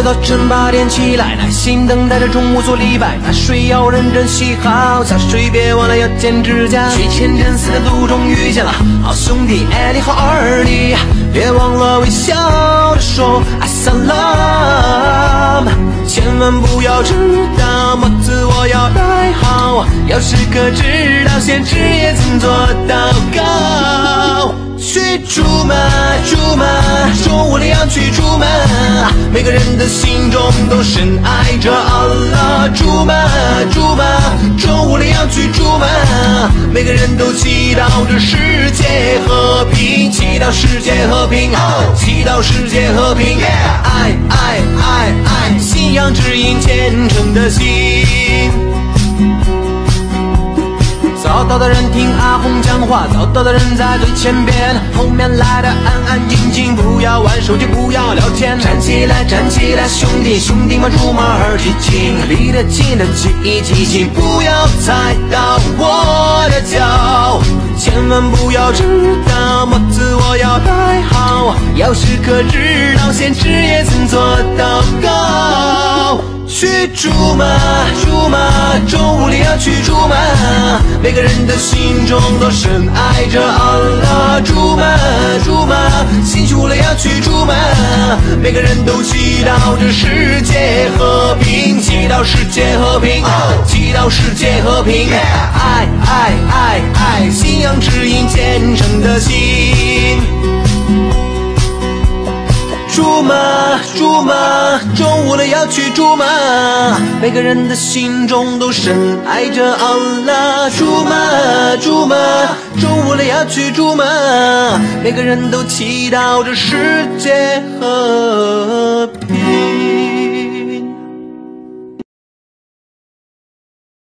早晨8点起来，耐心等待着中午做礼拜。拿水要认真洗好，下水别忘了要剪指甲。去前真丝的路中遇见了好兄弟，哎你好二弟，别忘了微笑着说阿萨拉姆。千万不要迟到，帽子我要戴好，要时刻知道先知也曾做祷告。去出门，出门，中午了要去出门，每个人的心中都深爱着阿拉。出门，出门，中午了要去出门，每个人都祈祷着世界和平，祈祷世界和平，祈祷世界和平。爱爱爱爱，信仰指引虔诚的心。早到的人听阿红讲话，早到的人在最前边，后面来的安安静静，不要玩手机，不要聊天。站起来，站起来，兄弟，兄弟们出门儿激情，离得近的记一记紧，不要踩到我的脚。千万不要迟到，帽子我要戴好，要时刻知道先知也曾做祷告。去出门，出门，中午里要去出门，每个人的心中都深爱着阿拉。出门，出门，辛苦了要去出门，每个人都祈祷着世界和平，祈祷世界和平，祈祷世界和平。爱爱爱爱，信仰指引虔诚的心。出门，出门，中午了要去出门，每个人的心中都深爱着阿拉。出门，出门，中午了要去出门，每个人都祈祷着世界和